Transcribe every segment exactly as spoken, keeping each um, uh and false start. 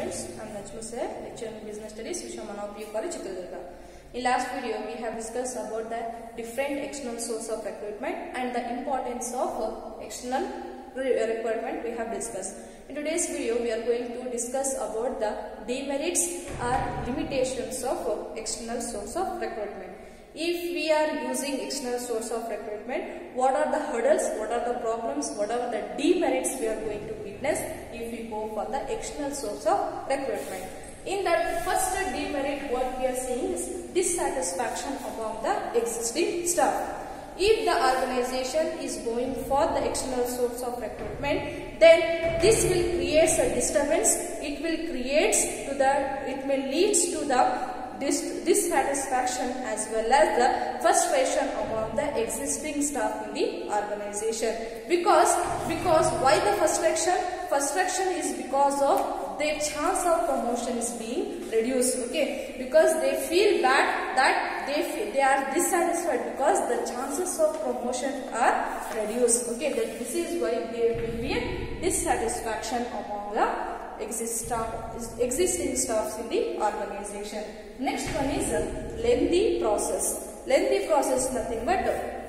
students, I am Najma Sir, lecturer in Business Studies, Vishwamanava P U College, Chitradurga. In last video, we have discussed about the different external source of recruitment and the importance of uh, external recruitment we have discussed. In today's video, we are going to discuss about the demerits or limitations of uh, external source of recruitment. If we are using external source of recruitment, what are the hurdles, what are the problems, what are the demerits we are going to witness if we go for the external source of recruitment. In that first demerit, what we are seeing is dissatisfaction among the existing staff. If the organization is going for the external source of recruitment, then this will create a disturbance. It will create to the, it may lead to the Dis dissatisfaction as well as the frustration among the existing staff in the organization. Because, because why the frustration? Frustration is because of their chance of promotion is being reduced. Okay, because they feel bad that they feel, they are dissatisfied because the chances of promotion are reduced. Okay, that this is why there will be a dissatisfaction among the Exist staff, existing staffs in the organization. Next one is a lengthy process. Lengthy process is nothing but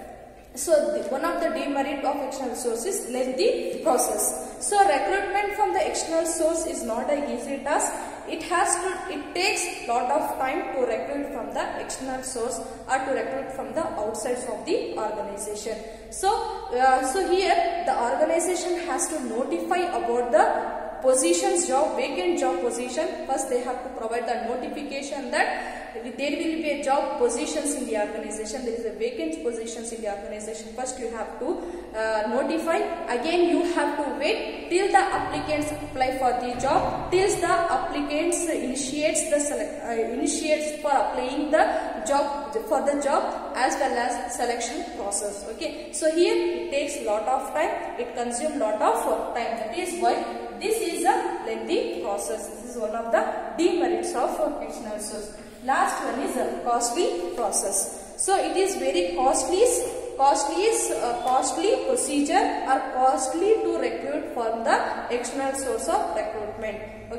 so the, one of the demerit of external source is lengthy process. So recruitment from the external source is not an easy task. It has to, it takes lot of time to recruit from the external source or to recruit from the outsides of the organization. So, uh, so here the organization has to notify about the positions, job, vacant job position. First they have to provide the notification that there will be a job positions in the organization. There is a vacant positions in the organization. First you have to uh, notify. Again you have to wait till the applicants apply for the job. Till the applicants initiates the select, uh, initiates for applying the job for the job as well as selection process. Okay. So here it takes lot of time. It consumes lot of time. That is why this is a lengthy process. This is one of the demerits of external source. Last one is a costly process. So it is very costly, costly is a costly procedure or costly to recruit from the external source of recruitment.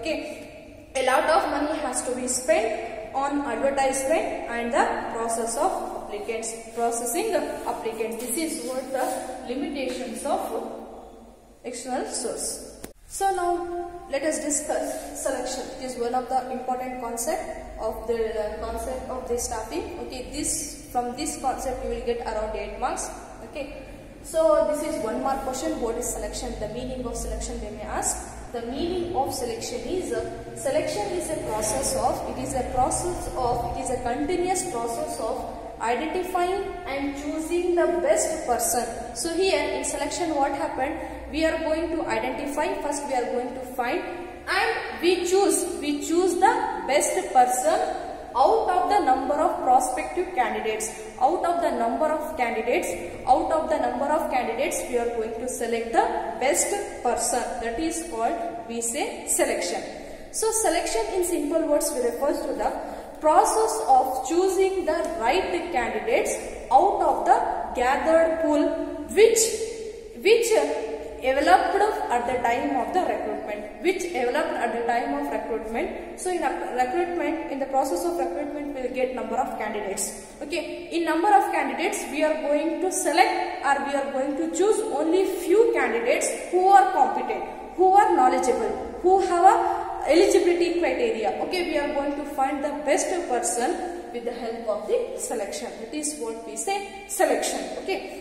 Okay, a lot of money has to be spent on advertisement and the process of applicants, processing the applicants. This is what the limitations of external source. So now let us discuss selection. It is one of the important concept of the uh, concept of the staffing. Okay, this from this concept you will get around eight marks. Okay, so this is one mark question. What is selection? The meaning of selection they may ask. The meaning of selection is uh, selection is a process of it is a process of it is a continuous process of identifying and choosing the best person. So here in selection what happened? We are going to identify, first we are going to find and we choose, we choose the best person out of the number of prospective candidates. Out of the number of candidates, out of the number of candidates we are going to select the best person. That is called, we say, selection. So selection in simple words refers to the process of choosing the right candidates out of the gathered pool which, which developed at the time of the recruitment, which developed at the time of recruitment. So in a recruitment, in the process of recruitment, we will get number of candidates. Okay, in number of candidates, we are going to select or we are going to choose only few candidates who are competent, who are knowledgeable, who have a eligibility criteria. Okay, we are going to find the best person with the help of the selection. That is what we say selection. Okay.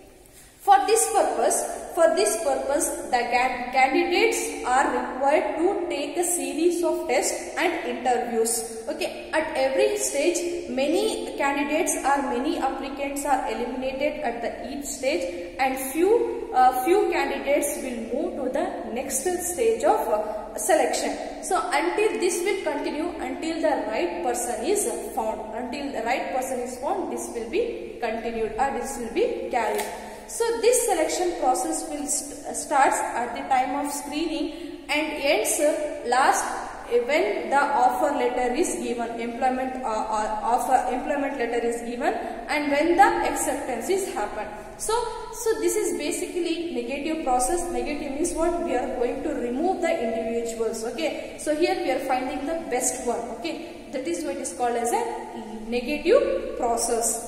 For this purpose, for this purpose, the candidates are required to take a series of tests and interviews. Okay, at every stage, many candidates or many applicants are eliminated at the each stage, and few uh, few candidates will move to the next stage of uh, selection. So until this will continue until the right person is found. Until the right person is found, this will be continued or this will be carried. So this selection process will st starts at the time of screening and ends uh, last when the offer letter is given, employment uh, uh, offer employment letter is given, and when the acceptance is happened. So, so this is basically negative process. Negative means what? We are going to remove the individuals. Okay. So here we are finding the best one. Okay. That is what is called as a negative process.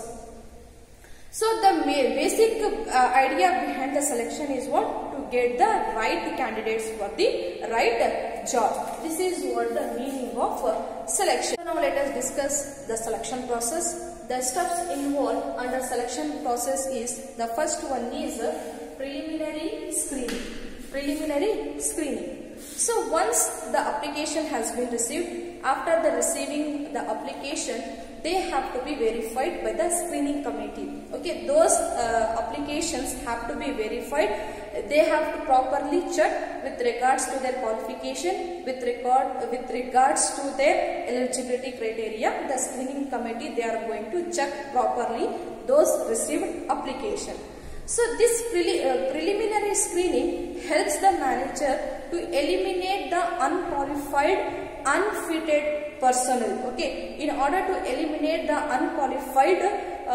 So the basic uh, idea behind the selection is what? To get the right candidates for the right job. This is what the meaning of uh, selection. So now let us discuss the selection process. The steps involved under selection process is, the first one is uh, preliminary screening. Preliminary screening. So once the application has been received, after the receiving the application, they have to be verified by the screening committee. Okay, those uh, applications have to be verified. They have to properly check with regards to their qualification, with regard with regards to their eligibility criteria. The screening committee, they are going to check properly those received application. So this preli uh, preliminary screening helps the manager to eliminate the unqualified, unfitted personnel. Okay, in order to eliminate the unqualified uh,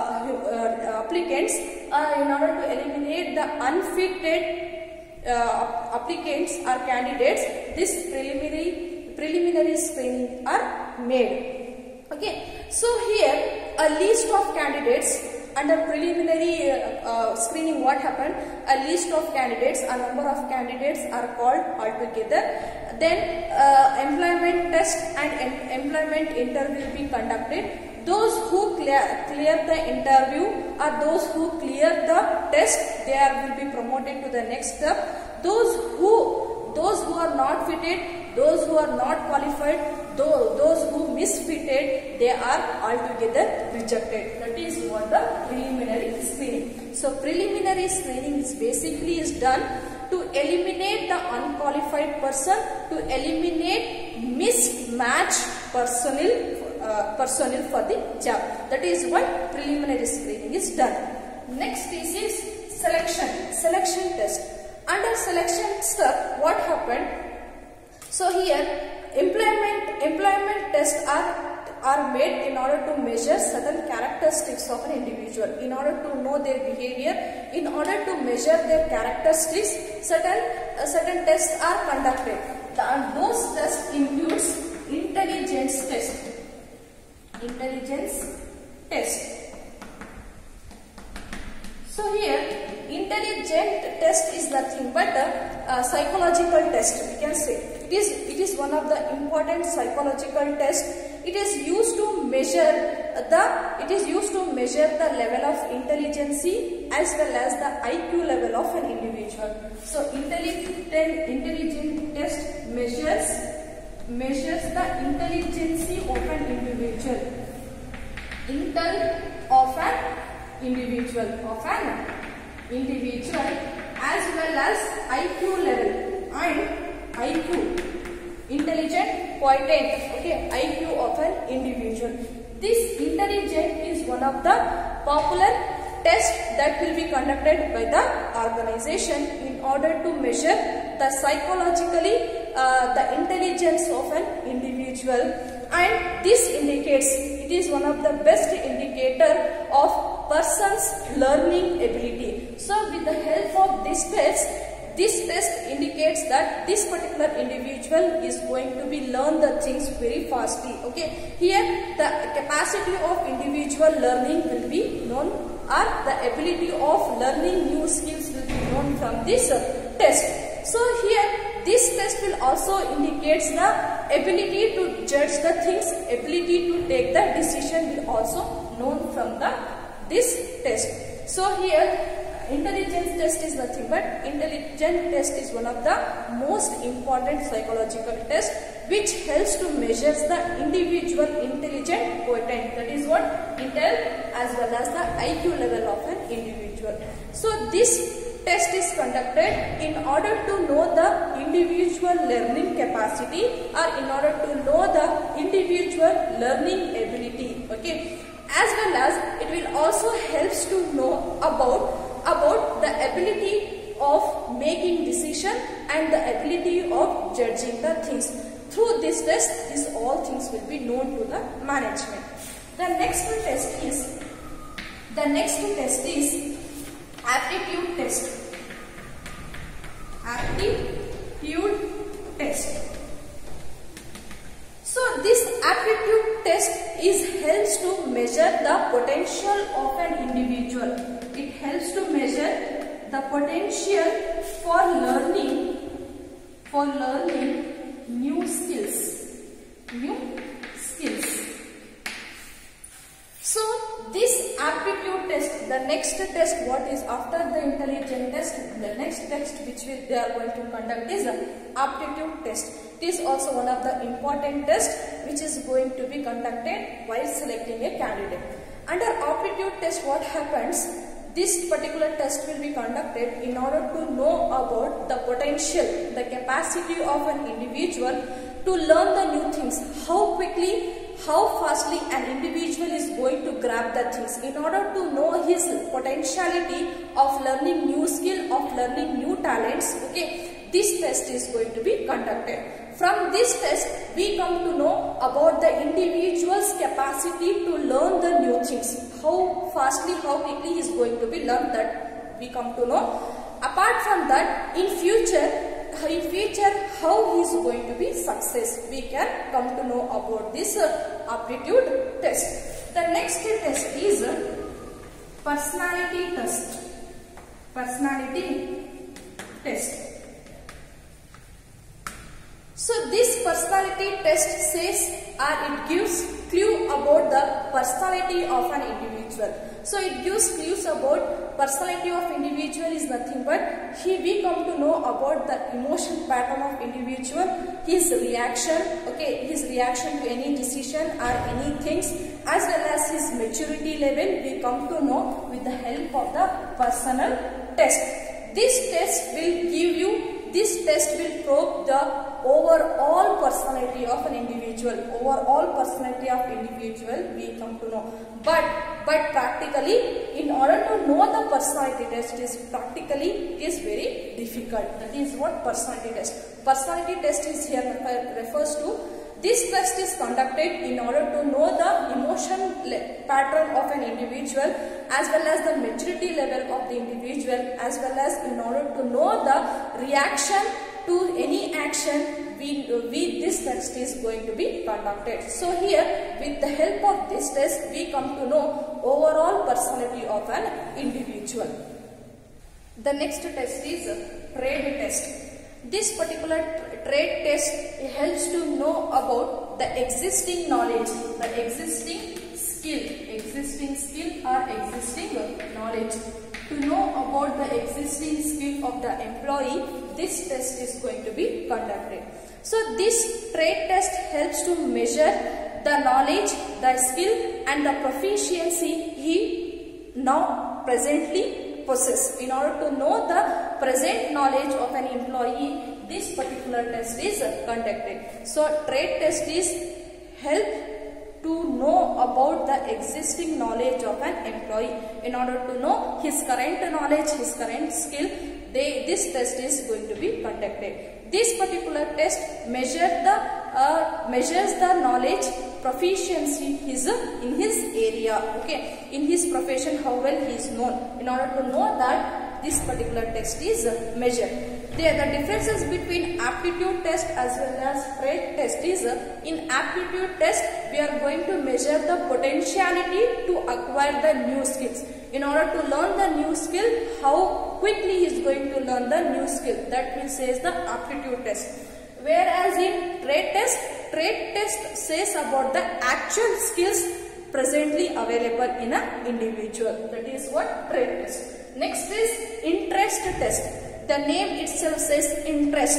uh, applicants, uh, in order to eliminate the unfitted uh, applicants or candidates, this preliminary preliminary screening are made. Okay, so here a list of candidates. Under preliminary uh, uh, screening, what happened? A list of candidates, a number of candidates are called altogether. Then uh, employment test and em employment interview will be conducted. Those who clear, clear the interview or those who clear the test, they are, will be promoted to the next step. Those who, those who are not fitted, those who are not qualified, those, those who misfitted, they are altogether rejected. That is what the preliminary screening. So preliminary screening is basically is done to eliminate the unqualified person, to eliminate mismatched personnel, uh, personnel for the job. That is what preliminary screening is done. Next is, is selection, selection test. Under selection step, what happened? So here employment employment tests are are made in order to measure certain characteristics of an individual, in order to know their behavior, in order to measure their characteristics. Certain uh, certain tests are conducted, and those tests includes intelligence test. Intelligence test. So here intelligent test is nothing but a uh, psychological test, we can say. It is, it is one of the important psychological tests. It is used to measure the, it is used to measure the level of intelligence as well as the I Q level of an individual. So intelligent, intelligent test measures, measures the intelligence of an individual. Intel of an individual, of an individual as well as I Q level and I Q, intelligent quotient, okay, I Q of an individual. This intelligent is one of the popular tests that will be conducted by the organization in order to measure the psychologically uh, the intelligence of an individual, and this indicates, it is one of the best indicator of person's learning ability. So with the help of this test, this test indicates that this particular individual is going to be learn the things very fastly. Okay, here the capacity of individual learning will be known, or the ability of learning new skills will be known from this uh, test. So here this test will also indicates the ability to judge the things, ability to take the decision will also known from the this test. So here intelligence test is nothing but intelligence test is one of the most important psychological test which helps to measure the individual intelligent quotient, that is what Intel as well as the I Q level of an individual. So this test is conducted in order to know the individual learning capacity or in order to know the individual learning ability. Okay, as well as it will also helps to know about about the ability of making decision and the ability of judging the things. Through this test, these all things will be known to the management. The next test is the next test is aptitude test. Aptitude test. So this aptitude test is helps to measure the potential of an individual. It helps to measure the potential for learning for learning new skills. New skills. So this aptitude test, the next test, what is after the intelligence test, the next test which we, they are going to conduct is the aptitude test. It is also one of the important tests which is going to be conducted while selecting a candidate. Under aptitude test, what happens? This particular test will be conducted in order to know about the potential, the capacity of an individual to learn the new things, how quickly, how fastly an individual is going to grab the things, in order to know his potentiality of learning new skill, of learning new talents. Okay, this test is going to be conducted. From this test, we come to know about the individual's capacity to learn the new things, how fastly, how quickly he is going to be learned, that we come to know. Apart from that, in future, in future how he is going to be success, we can come to know about this uh, aptitude test. The next test is uh, personality test. Personality test. So this personality test says or it gives clue about the personality of an individual. So it gives clues about personality of individual is nothing but he we come to know about the emotion pattern of individual, his reaction, okay, his reaction to any decision or any things, as well as his maturity level, we come to know with the help of the personal test. This test will give you, this test will probe the overall personality of an individual, overall personality of individual we come to know. But, but practically, in order to know the personality test is practically, it is very difficult. That is what personality test. Personality test is here refers to, this test is conducted in order to know the emotion pattern of an individual, as well as the maturity level of the individual, as well as in order to know the reaction to any action, we, we this test is going to be conducted. So here, with the help of this test, we come to know overall personality of an individual. The next test is trade test. This particular trade test helps to know about the existing knowledge, the existing skill, existing skill or existing knowledge. To know about the existing skill of the employee, this test is going to be conducted. So this trade test helps to measure the knowledge, the skill and the proficiency he now presently possesses. In order to know the present knowledge of an employee, this particular test is conducted. So trade test is help to know about the existing knowledge of an employee. In order to know his current knowledge, his current skill, they, this test is going to be conducted. This particular test measure the, uh, measures the knowledge, proficiency his, in his area, okay, in his profession, how well he is known. In order to know that, this particular test is measured. There, the differences between aptitude test as well as trade test is, in aptitude test, we are going to measure the potentiality to acquire the new skills. In order to learn the new skill, how quickly he is going to learn the new skill, that will says the aptitude test. Whereas in trade test, trade test says about the actual skills presently available in an individual. That is what trade test. Next is interest test. The name itself says interest.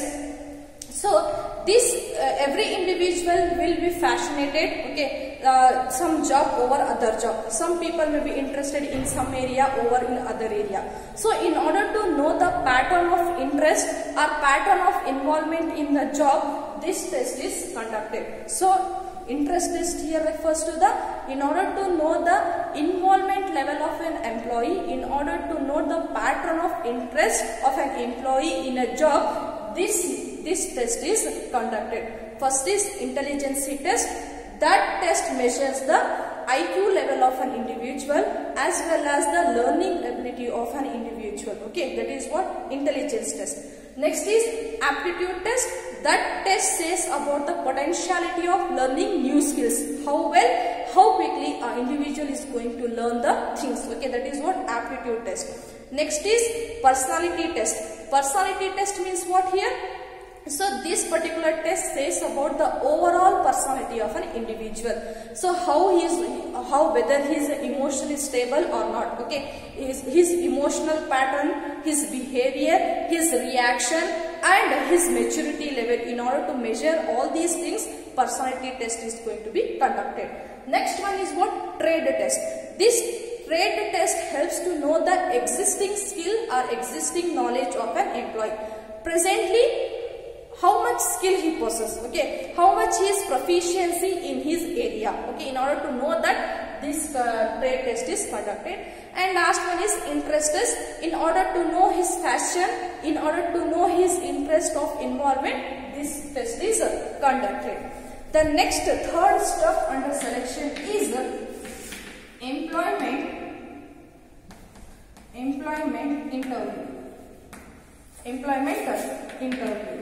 So this uh, every individual will be fascinated, okay, uh, some job over other job. Some people may be interested in some area over in other area. So in order to know the pattern of interest or pattern of involvement in the job, this test is conducted. So interest test here refers to the, in order to know the involvement level of an employee, in order to know the pattern of interest of an employee in a job, this this test is conducted. First is intelligence test. That test measures the I Q level of an individual as well as the learning ability of an individual. Okay, that is what intelligence test. Next is aptitude test. That test says about the potentiality of learning new skills. How well, how quickly an individual is going to learn the things. Okay, that is what aptitude test. Next is personality test. Personality test means what here? So this particular test says about the overall personality of an individual. So how he is, how whether he is emotionally stable or not. Okay, his, his emotional pattern, his behavior, his reaction, and his maturity level. In order to measure all these things, personality test is going to be conducted. Next one is what? Trade test. This trade test helps to know the existing skill or existing knowledge of an employee. Presently, how much skill he possesses, okay, how much his proficiency in his area, okay, in order to know that this uh, trade test is conducted. And last one is interest test. In order to know his passion, in order to know his interest of involvement, this test is uh, conducted. The next third step under selection is uh, employment, employment interview, employment uh, interview.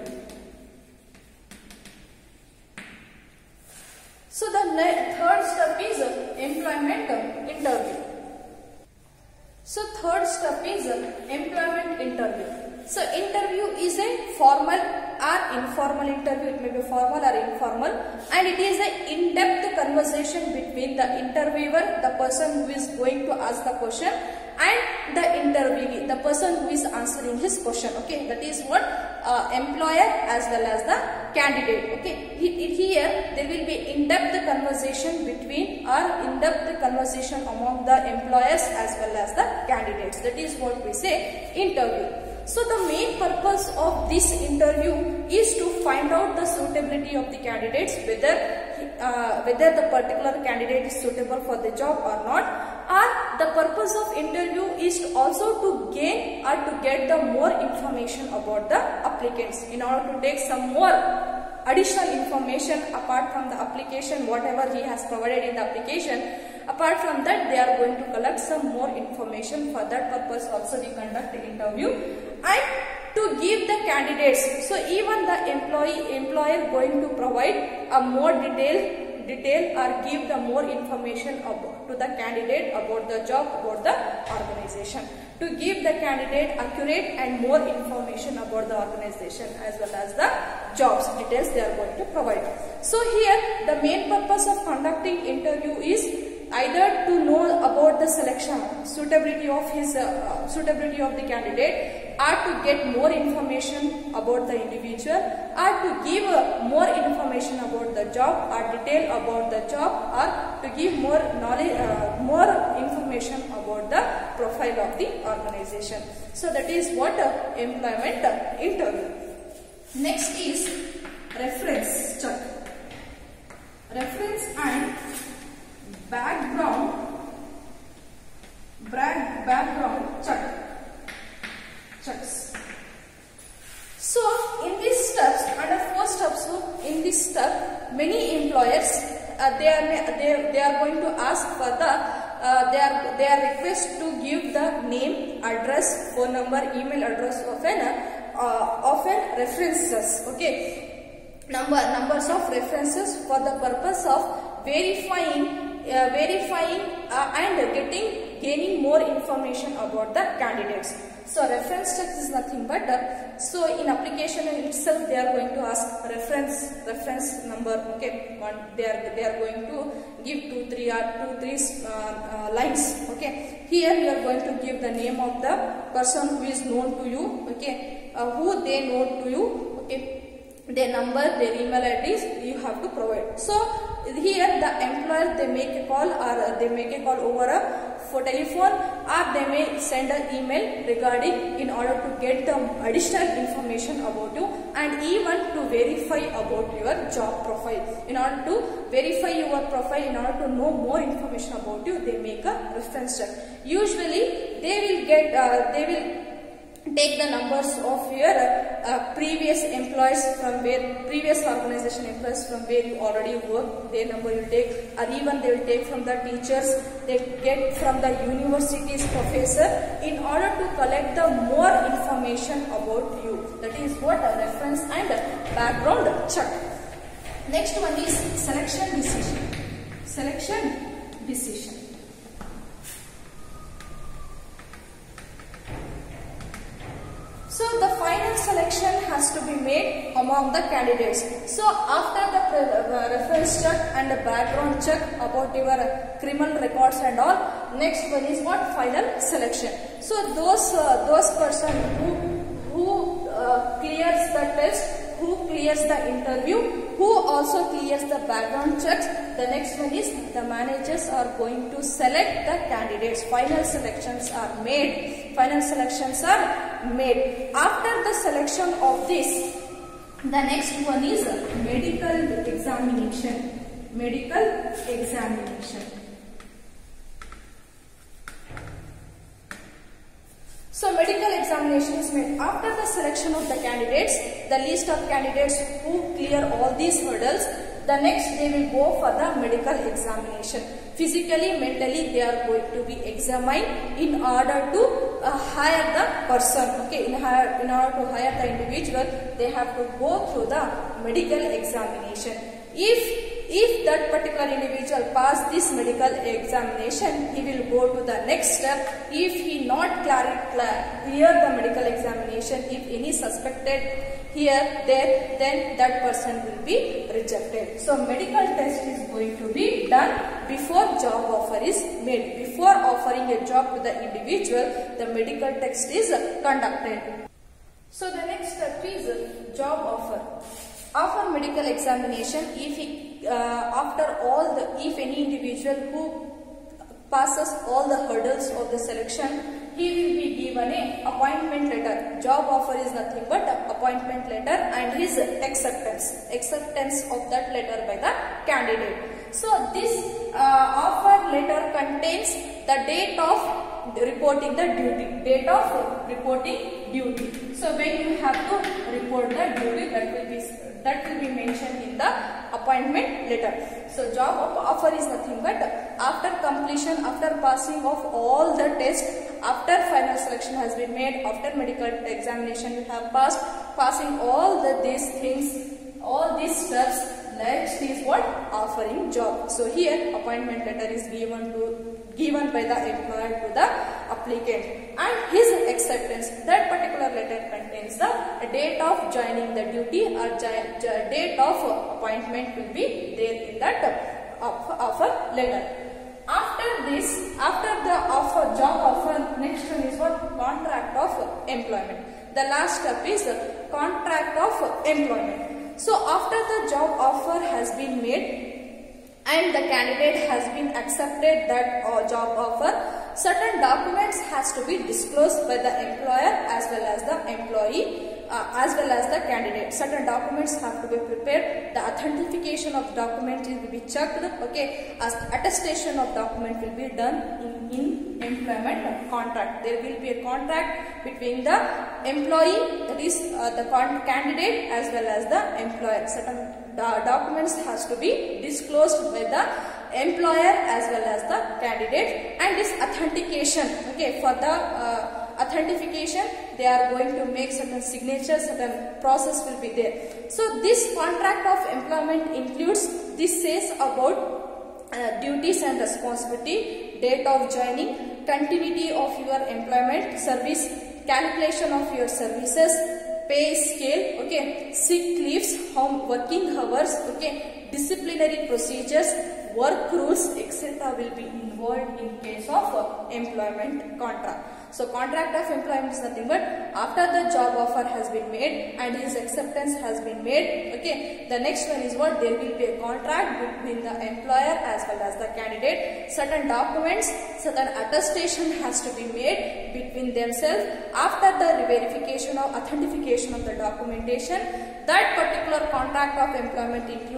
So the third step is uh, employment uh, interview. So third step is uh, employment interview. So interview is a formal or informal interview. It may be formal or informal, and it is an in-depth conversation between the interviewer, the person who is going to ask the question, and the interviewee, the person who is answering his question. Okay, that is what uh, employer as well as the candidate. Okay, here there will be in-depth conversation between or in-depth conversation among the employers as well as the candidates. That is what we say interview. So the main purpose of this interview is to find out the suitability of the candidates, whether uh, whether the particular candidate is suitable for the job or not. Or the purpose of interview is to also to gain or to get the more information about the applicants, in order to take some more additional information apart from the application, whatever he has provided in the application. Apart from that, they are going to collect some more information. For that purpose also we conduct the interview, and to give the candidates, so even the employee employer going to provide a more detail detail or give the more information about to the candidate about the job, about the organization, to give the candidate accurate and more information about the organization as well as the jobs details they are going to provide. So here the main purpose of conducting interview is either to know about the selection, suitability of his uh, suitability of the candidate, or to get more information about the individual, or to give uh, more information about the job or detail about the job, or to give more knowledge, uh, more information about the profile of the organization. So that is what uh, employment uh, interview. Next is reference check. Reference and background back, background check checks. So in these steps, under four steps, so in this step, many employers uh, they are they, they are going to ask for the uh, they are they are requested to give the name, address, phone number, email address of an uh, of an references. Okay, number numbers of references for the purpose of verifying. Uh, verifying uh, and getting gaining more information about the candidates. So reference check is nothing but uh, so in application in itself they are going to ask reference reference number. Okay, one they are they are going to give two three or two three uh, uh, lines. Okay, here you are going to give the name of the person who is known to you. Okay, uh, who they know to you. Okay, their number, their email I Ds you have to provide. So here the employer they make a call or they make a call over a for telephone, or they may send an email regarding in order to get the additional information about you and even to verify about your job profile. In order to verify your profile, in order to know more information about you, they make a reference check. Usually they will get uh, they will take the numbers of your uh, previous employees from where previous organization employees from where you already work, their number you take, or even they will take from the teachers, they get from the university's professor in order to collect the more information about you. That is what a reference and background check. Next one is selection decision. Selection decision. So the final selection has to be made among the candidates. So after the uh, reference check and the background check about your uh, criminal records and all, next one is what? Final selection. So those uh, those person who who uh, clears the test, who clears the interview, who also clears the background checks, the next one is the managers are going to select the candidates. Final selections are made. Final selections are made. After the selection of this, the next one is medical examination. Medical examination. So medical examination is made after the selection of the candidates, the list of candidates who clear all these hurdles. The next they will go for the medical examination. Physically, mentally they are going to be examined in order to uh, hire the person. Okay, in, hire, in order to hire the individual, they have to go through the medical examination. If If that particular individual pass this medical examination, he will go to the next step. If he not clear the medical examination, if any suspected here, there, then that person will be rejected. So medical test is going to be done before job offer is made. Before offering a job to the individual, the medical test is conducted. So the next step is job offer. After medical examination, if he, uh, after all the, if any individual who passes all the hurdles of the selection, he will be given a appointment letter. Job offer is nothing but appointment letter and his acceptance, acceptance of that letter by the candidate. So this uh, offer letter contains the date of reporting the duty, date of reporting duty. So when you have to report the duty, that will be that will be mentioned in the appointment letter. So job offer is nothing but after completion, after passing of all the tests, after final selection has been made, after medical examination you have passed, passing all the these things, all these steps, next is what? Offering job. So here appointment letter is given to given by the employer to the applicant and his acceptance. That particular letter contains the date of joining the duty or date of appointment will be there in that offer letter. After this, after the offer, job offer, next one is what? Contract of employment. The last step is contract of employment. So after the job offer has been made and the candidate has been accepted that uh, job offer, certain documents has to be disclosed by the employer as well as the employee uh, as well as the candidate. Certain documents have to be prepared. The authentication of document will be checked. Okay, as attestation of document will be done in, in employment contract. There will be a contract between the employee, that is uh, the candidate, as well as the employer. Certain The documents has to be disclosed by the employer as well as the candidate, and this authentication, okay, for the uh, authentication they are going to make certain signatures, certain process will be there. So this contract of employment includes, this says about uh, duties and responsibility, date of joining, continuity of your employment, service, calculation of your services, pay scale, okay, sick leaves, home working hours, okay, disciplinary procedures, work rules, et cetera will be involved in case of uh, employment contract. So contract of employment is nothing but after the job offer has been made and his acceptance has been made, okay, the next one is what? There will be a contract between the employer as well as the candidate. Certain documents, certain attestation has to be made between themselves. After the verification or authentication of the documentation, that particular contract of employment includes the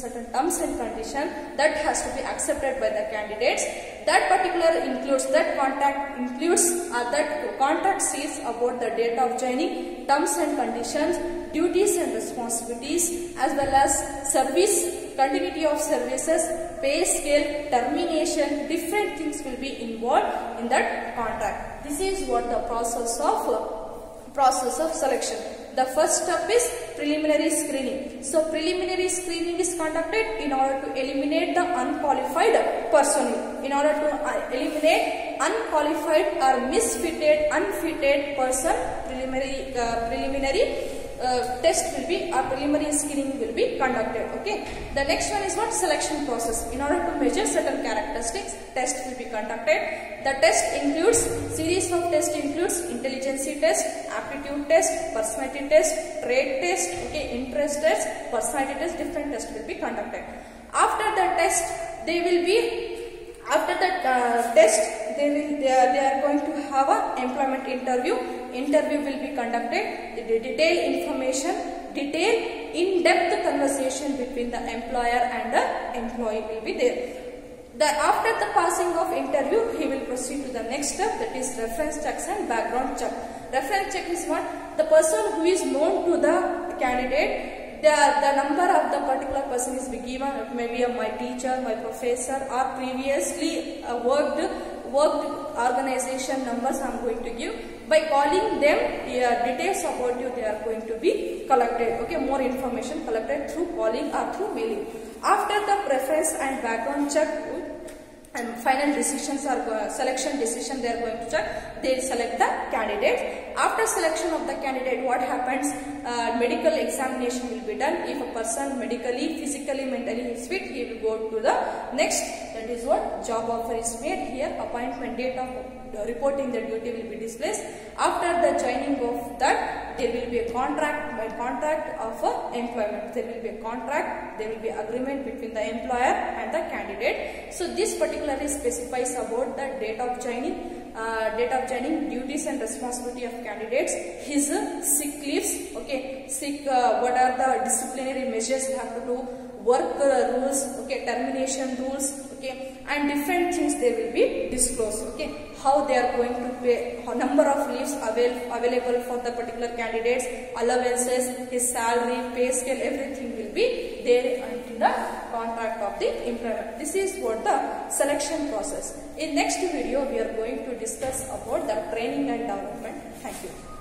certain terms and conditions that has to be accepted by the candidates. That particular includes, that contract includes, uh, that contract says about the date of joining, terms and conditions, duties and responsibilities, as well as service, continuity of services, pay scale, termination, different things will be involved in that contract. This is what the process of uh, process of selection. The first step is preliminary screening. So preliminary screening is conducted in order to eliminate the unqualified personnel. In order to uh, eliminate unqualified or misfitted, unfitted person, preliminary uh, preliminary uh, test will be, or preliminary screening will be conducted. Okay. The next one is what? Selection process. In order to measure certain characteristics, test will be conducted. The test includes, series of test includes intelligence test, aptitude test, personality test, trait test, okay, interest test, personality test, different tests will be conducted. After the test, they will be, after the uh, test, they will, they are, they are going to have a employment interview. Interview will be conducted. The detailed information, detailed, in-depth conversation between the employer and the employee will be there. The, after the passing of interview, he will proceed to the next step, that is reference checks and background check. Reference check is what? The person who is known to the candidate, the, the number of the particular person is given, maybe a, my teacher, my professor, or previously uh, worked, worked organization numbers I am going to give. By calling them, uh, details about you they are going to be collected. Okay, more information collected through calling or through mailing. After the reference and background check and final decisions are uh, selection decision they are going to check, they select the candidate. After selection of the candidate, what happens? Uh, medical examination will be done. If a person medically, physically, mentally is fit, he will go to the next. That is what? Job offer is made. Here appointment date of reporting the duty will be displayed. After the joining of that, there will be a contract, by contract of uh, employment. There will be a contract, there will be agreement between the employer and the candidate. So this particularly specifies about the date of joining, uh, date of joining, duties and responsibility of candidates, his uh, sick leaves, okay, sick, uh, what are the disciplinary measures you have to do, work uh, rules, okay, termination rules, okay, and different things they will be disclosed, okay, how they are going to pay, how number of leaves avail, available for the particular candidates, allowances, his salary, pay scale, everything will be there in the contract of the employment. This is what the selection process. In next video, we are going to discuss about the training and development. Thank you.